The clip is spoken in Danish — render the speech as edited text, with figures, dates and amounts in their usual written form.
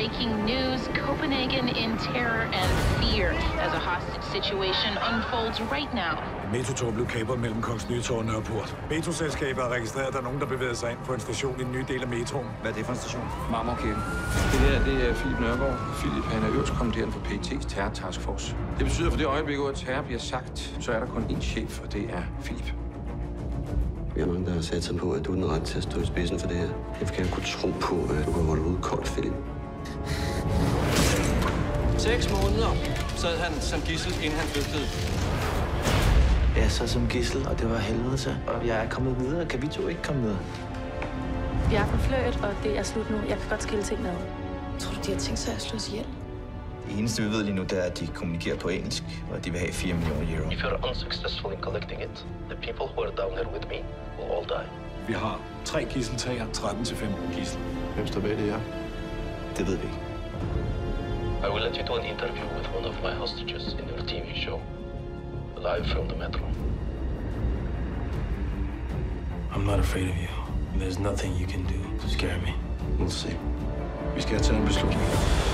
breaking news. Copenhagen in terror and fear as a hostage situation unfolds right now. En metrotog blev kapret mellem Kongens Nytorv og Nørreport. Metroselskabet har registreret, at der er nogen, der bevæger sig ind på en station i en ny del af metroen. Hvad er det for en station? Marmorkirken. Det her, det er Philip Nørgaard. Philip, han er øverstkommanderende for PET's terror-taskforce. Det betyder, for det øjeblik, at terror bliver sagt, så er der kun én chef, og det er Philip. Vi har mange, der har sat sig på, at du er den ret til at stå i spidsen for det her. Jeg kan ikke kunne tro på, at du kan holde ud koldt, Philip. 6 måneder sad han som gidsel, inden han flygtede. Jeg sad som gidsel, og det var helvede til. Og jeg er kommet videre. Kan vi to ikke komme videre? Vi er på fløjt, og det er slut nu. Jeg kan godt skille tingene ad. Tror du, de har tænkt sig at slå os ihjel? Det eneste, vi ved lige nu, det er, at de kommunikerer på engelsk, og at de vil have 4 millioner euro. If you're unsuccessful in collecting it, the people who are down here with me will all die. Vi har 3 gidseltager, 13-15 gidsel. Hvem står bag det her? Det ved vi ikke. I will let you do an interview with one of my hostages in your TV show, live from the metro. I'm not afraid of you. There's nothing you can do to scare me. We'll see. Vi skal have taget en beslutning.